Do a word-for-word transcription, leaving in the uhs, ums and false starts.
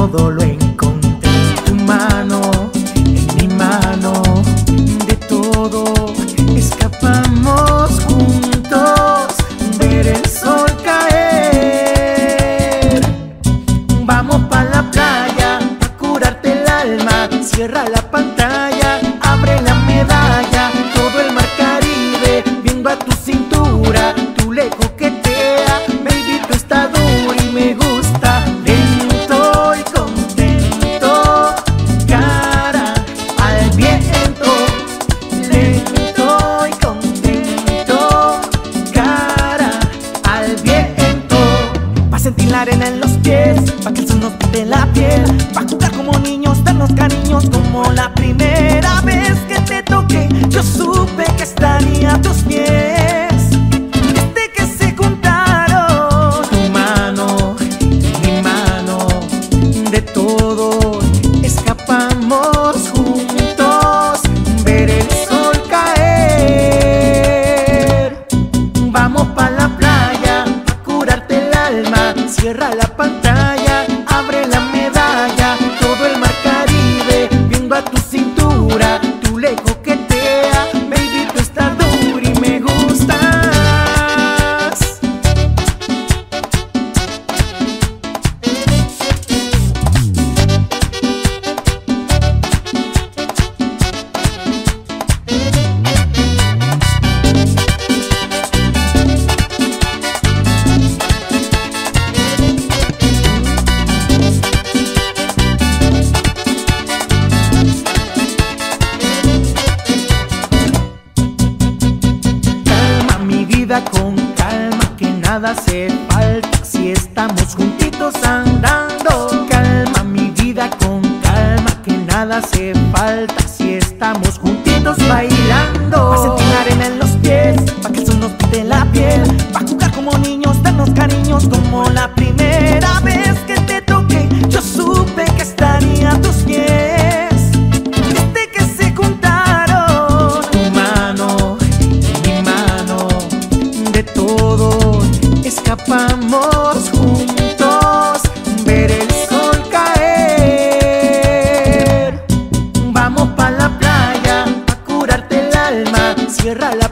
todo lo encontré en tu mano, en mi mano. De todo escapamos juntos, ver el sol caer. Vamos pa' la playa a curarte el alma. Cierra la pantalla, abre la medalla. Todo el mar Caribe viendo a tu cintura. Tú le coqueteas, baby, tú estás dura y me gusta. Lento y contento, cara al viento. Lento y contento, cara al viento. Pa' sentir la arena en los pies, pa' que el sol nos pinte la piel, pa' jugar como niños, darnos cariños como la primera vez que te toqué. Yo supe que estaría a tus pies desde que se juntaron tu mano, mi mano. De todo escapamos juntos, ver el sol caer. Vamos pa' la playa a curarte el alma. Cierra la pantalla, abre la medalla. Todo el mar Caribe viendo a tu cintura. Tú le coqueteas, baby, tú estás dura y me gustas. Con calma, que nada hace falta si estamos juntitos andando. Calma mi vida, con calma, que nada hace falta si estamos juntitos bailando. Pa' sentir la arena en los pies, pa' que el sol nos pinte la piel, pa' jugar como niños, darnos cariños como la primera vez que te toqué. Yo supe que estaría a tus pies desde que se juntaron tu mano, mi mano. De todo escapamos juntos, ver el sol caer. Vamos pa' la playa a curarte el alma. Cierra la